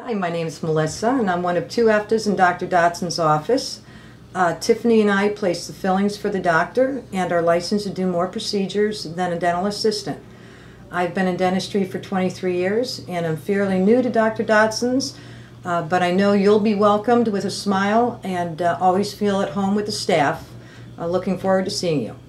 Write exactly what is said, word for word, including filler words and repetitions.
Hi, my name is Melissa, and I'm one of two E F D As in Doctor Dotson's office. Uh, Tiffany and I place the fillings for the doctor and are licensed to do more procedures than a dental assistant. I've been in dentistry for twenty-three years, and I'm fairly new to Doctor Dotson's, uh, but I know you'll be welcomed with a smile and uh, always feel at home with the staff. Uh, looking forward to seeing you.